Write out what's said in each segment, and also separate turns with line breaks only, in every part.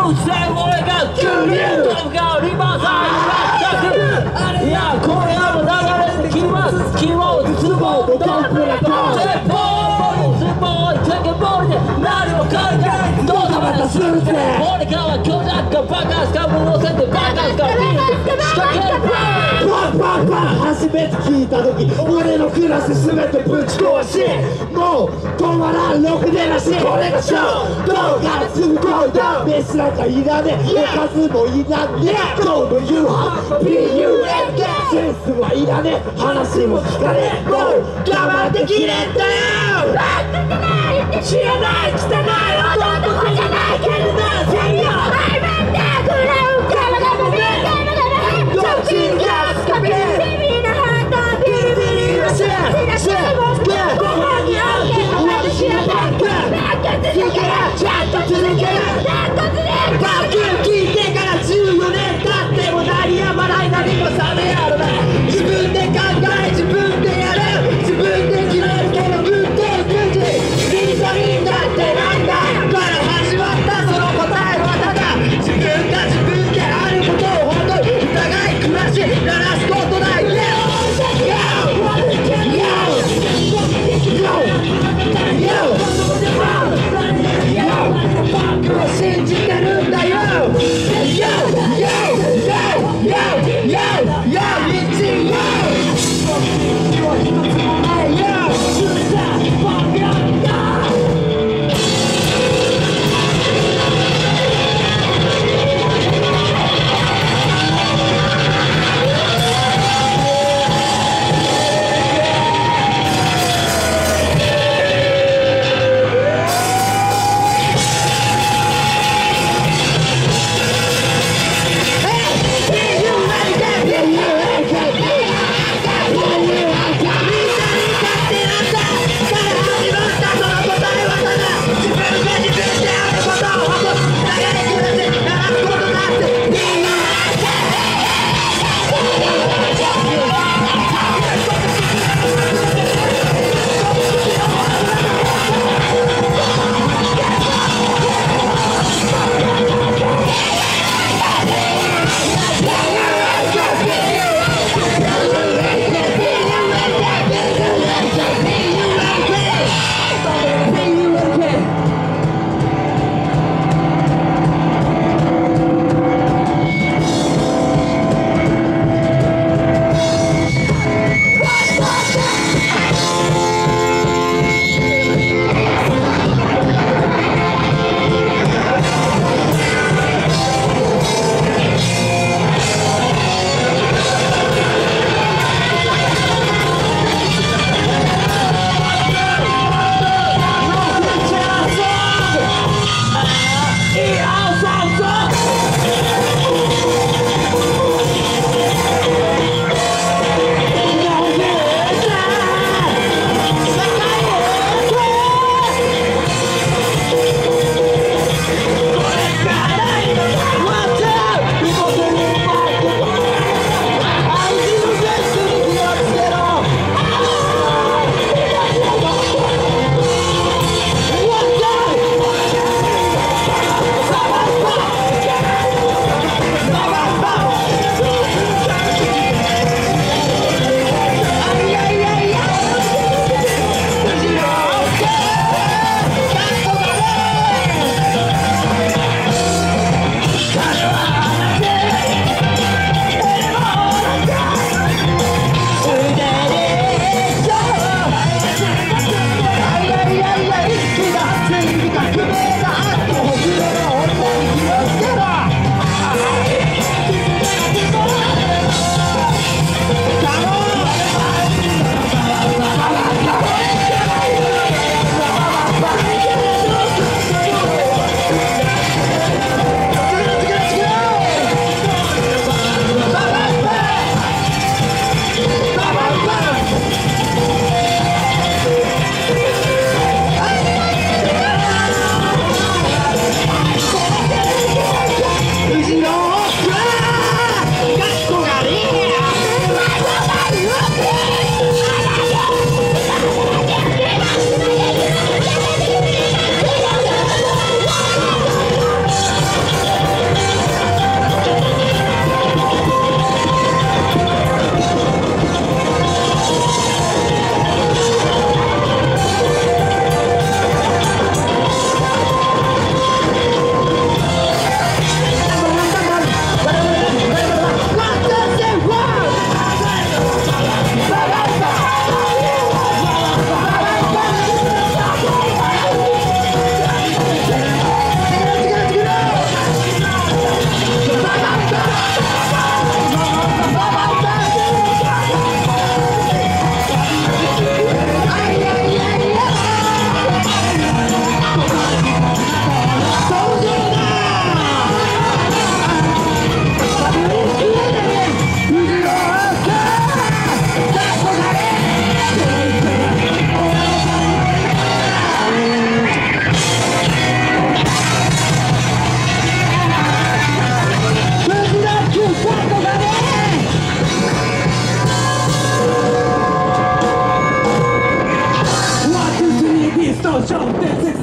無線俺が急流ドブがリバーサイドいやこれらの流れできます気をズボンドンプレコードズボンチェケボールで何も考えないドタバタするぜ俺からは巨弱かバカスか無能線でバカスかビール仕掛けるパンパンパン初めて聞いた時俺のクラス全てぶち壊しもう止まらんろくでなしこれがショー動画すぐ来いだ飯なんかいらねえおかずもいらねえ今日の夕飯 PUN センスはいらねえ話も聞かねえもう我慢できねえんだよ知らない汚い男じゃないけどなセリオはい待ってくれよガラガラビーどっちがスカビービビのハートビリビリのシェーシェーご飯に合うけど私はバック続けちゃんと続けバック聞いてから14年経っても鳴りやまない何も冷めやろな自分で考え自分でやる自分で決めるけど運転くじミニサリンだってなんだから始まったその答えはただ自分が自分であることを本当に疑い暮らし鳴らすことない Yo!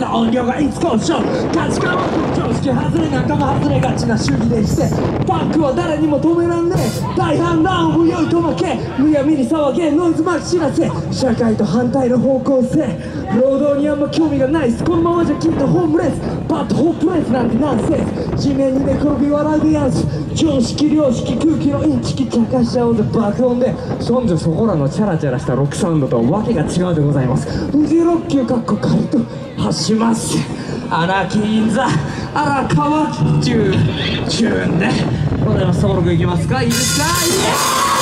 た音量がいつ交渉価値観は常識外れ仲間外れがちな主義でしてパンクは誰にも止めらんねえ大反乱を良いと負けむやみに騒げノイズまき知らせ社会と反対の方向性労働にあんま興味がないっすこのままじゃきっとホームレスバッドホープレスなんてナンセンス地面に寝転び笑うビアンス常識良識空気のインチキ茶化しちゃおうぜ爆音でそんじょそこらのチャラチャラしたロックサウンドとはわけが違うでございますフジロッキュかっこカリと発しますアナキーンザ荒川中中でございます。登録いきますかいいですかイエーイ